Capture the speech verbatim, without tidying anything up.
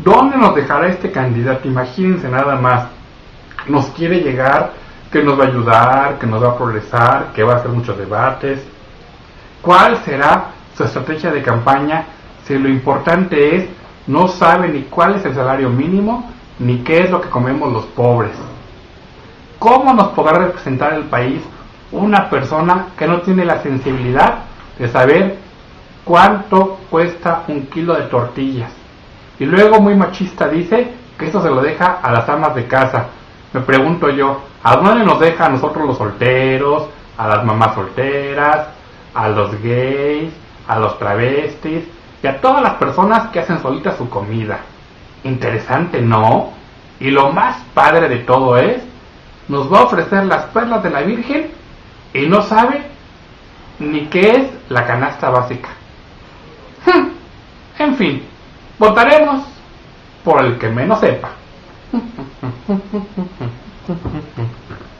¿Dónde nos dejará este candidato? Imagínense nada más. Nos quiere llegar, que nos va a ayudar, que nos va a progresar, que va a hacer muchos debates. ¿Cuál será su estrategia de campaña si lo importante es no sabe ni cuál es el salario mínimo ni qué es lo que comemos los pobres? ¿Cómo nos podrá representar el país una persona que no tiene la sensibilidad de saber cuánto cuesta un kilo de tortillas? Y luego, muy machista, dice que eso se lo deja a las amas de casa. Me pregunto yo, ¿a dónde nos deja a nosotros los solteros, a las mamás solteras, a los gays, a los travestis y a todas las personas que hacen solitas su comida? Interesante, ¿no? Y lo más padre de todo es, nos va a ofrecer las perlas de la Virgen y no sabe ni qué es la canasta básica. En fin, votaremos por el que menos sepa.